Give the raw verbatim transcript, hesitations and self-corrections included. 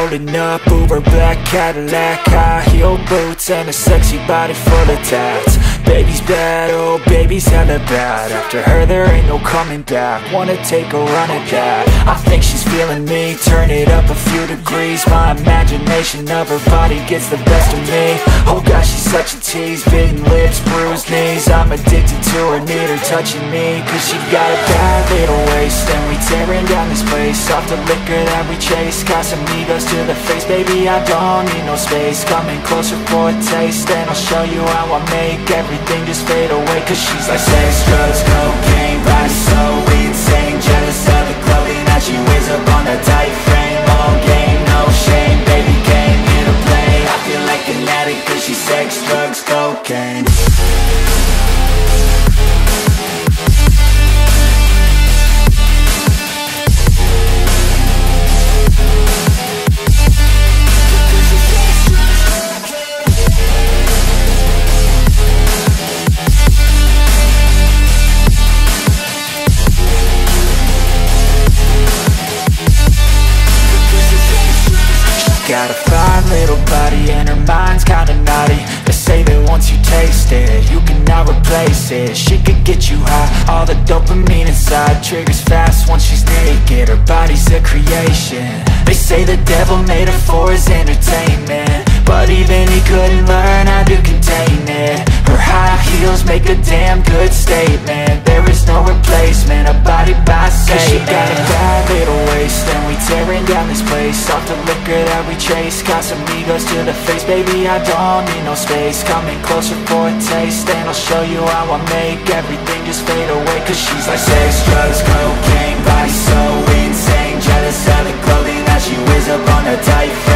Rolling up, Uber black Cadillac, high heel boots and a sexy body full of tats. Baby's bad, oh baby's hella bad. After her there ain't no coming back. Wanna take a run at that. I think she's feeling me, turn it up a few degrees. My imagination of her body gets the best of me. Oh gosh, she's such a tease, bitten lips, bruised knees. I'm addicted to her, need her touching me, cause she got a bad little waist. And we tearing down this place, off the liquor that we chase. Casamigos to the face, baby I don't need no space. Coming closer for a taste, and I'll show you how I make everything just fade away. Cause she's like sex, drugs, cocaine, body so insane. Jealous of the clothing that she wears up on that tight frame. All game, no shame, baby came here to play. I feel like an addict cause she's sex, drugs, cocaine. Got a fine little body and her mind's kinda naughty. They say that once you taste it, you cannot replace it. She could get you high, all the dopamine inside triggers fast once she's naked. Her body's a creation. They say the devil made her for his entertainment, but even he couldn't learn how to contain it. Her high heels make a damn good statement. There is no replacement, a body by Satan. Cause she got a bad little waist, and we tearing down this place, off the liquor that we chase. Casamigos to the face, baby I don't need no space. Coming closer for a taste, and I'll show you how I make everything just fade away. Cause she's like sex, drugs, cocaine, body so insane. Jealous of the clothing that she wears up on her tight